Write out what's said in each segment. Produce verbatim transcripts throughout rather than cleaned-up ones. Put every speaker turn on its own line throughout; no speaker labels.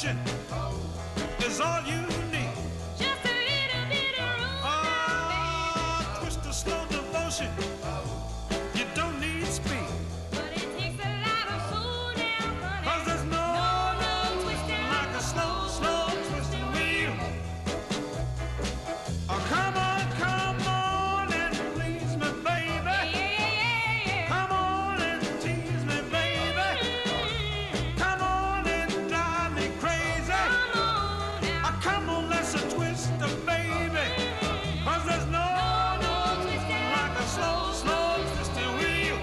devotion is all you need.
Just a little bit of room.
Oh, twist of slow devotion. You don't need speed.
But it takes a lot of soul now, honey.
'Cause there's no,
no, no twisting
like a slow, slow twisting wheel. Oh, come on, come on and please me, baby.
Yeah, yeah, yeah, yeah.
Come on and tease me, baby. Come on and drive me crazy.
Come on now.
Oh, come on, let's a twist the baby. 'Cause there's no,
No, no twisting
like a slow, slow twisting wheel.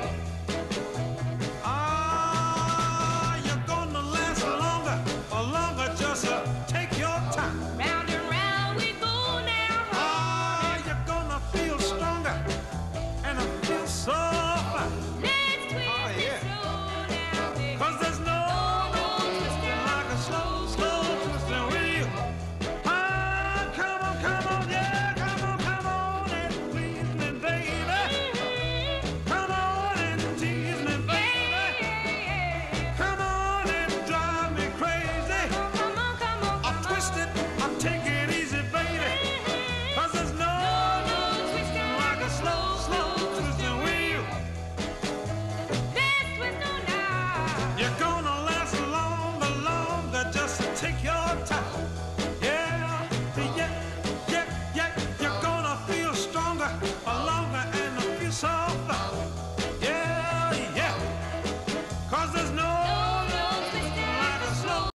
Ah, you're gonna last longer, or longer, just uh, take your time.
Round and round we go now, honey.
Ah, you're gonna feel stronger, and I feel so fine.
Let's twist
Oh,
it
yeah.
slow now, baby.
'Cause there's no,
No, no twisting
like a slow, slow twisting wheel. Ah, come on, come on, yeah, come on, come on and please me, baby. Come on and tease me, baby. Come on and drive me crazy.
Come on, come on,
I'll
come
twist
on.
it, I'll take it easy, baby. 'Cause there's no,
No twisting
like a slow, slow twisting wheel.
Let's twist on now.
You're gonna last longer, longer, just take your time. Yeah, yeah, yeah, yeah. You're gonna feel stronger, longer, and feel so